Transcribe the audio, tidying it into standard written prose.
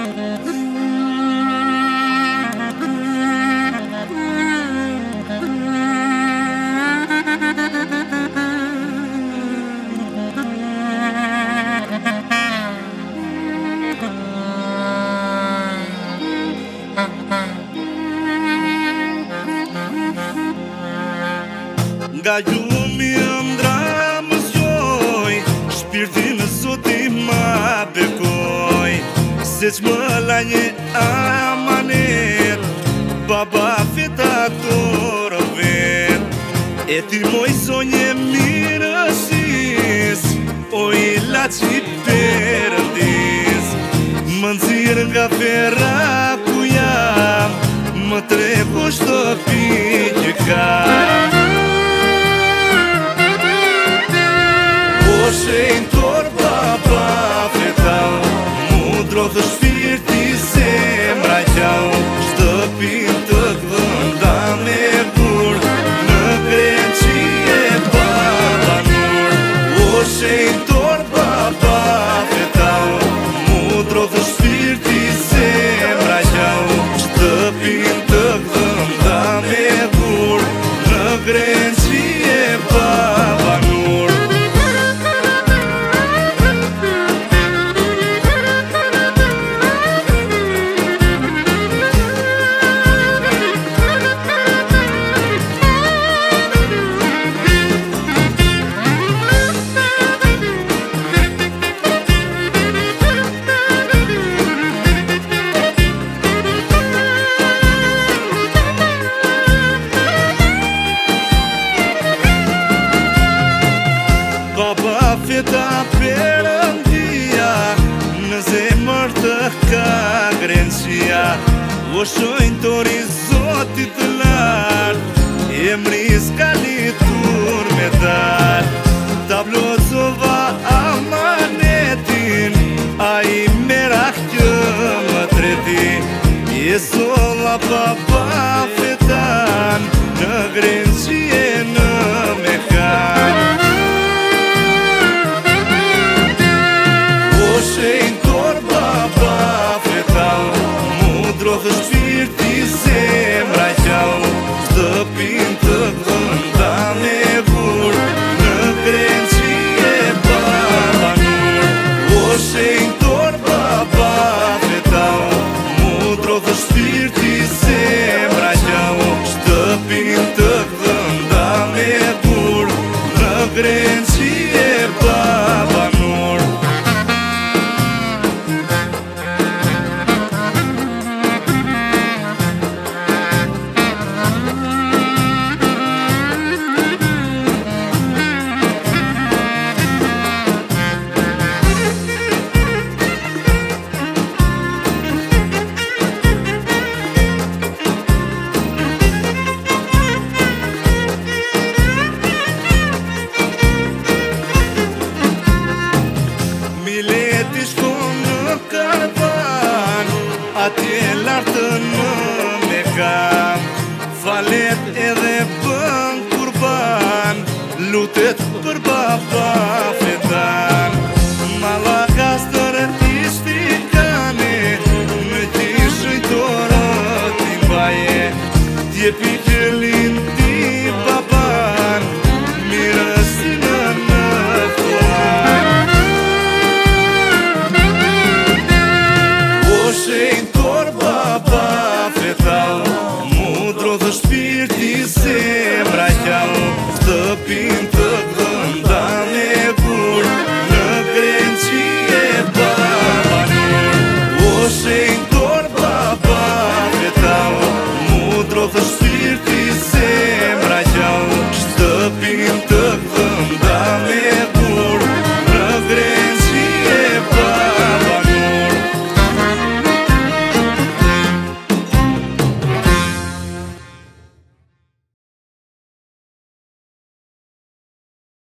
Nga gjumi ëndra më zgjoj, shpirtin zoti ma bekoj, se që më la një amanet, baba fetator vet. E ti moj sonje mirësis, o i laci perëndis, më nëzirë nga fera ku jam, më treko shtëpi që kam. Shenjë torba pa fletau, mu drodhë shpirti zemra gjau, shtëpin të kënda me gur, në Greqi e babanur. O shenjë torba pa fletau, mu drodhë shpirti zemra gjau, shtëpin të kënda me gur, në Greqi e babanur. Baba feta perëndia, në zemër të ka Greqia. O shojnë tori zotit të lartë, emri s'kalitur me darë. Ta vlozova amanetin, a i merak që më treti. Jesolla baba fetan, në Greqi e në Mekan. Shenjë torba pa fletau, mu drodhë shpirti zemra gjau, shtëpin të kënda me gur, në Greqi e babanur. O shenjë torba pa fletau, mu drodhë shpirti zemra gjau, shtëpin të kënda me gur, në Greqi e babanur. Mileti shkon në karvan, atje lartë në Mekan. Falet edhe bën kurban, lutet për baba fetan. Malakastër ishtikane, në tishëj torët i mbaje, t'jepi që lindi baban, mirësinë në flan. Shenjë torba pa fletau, mu drodhë shpirti zemra gjau, shtëpin të kënda me gur, në Greqi e babanur. O shenjë torba pa fletau, mu drodhë shpirti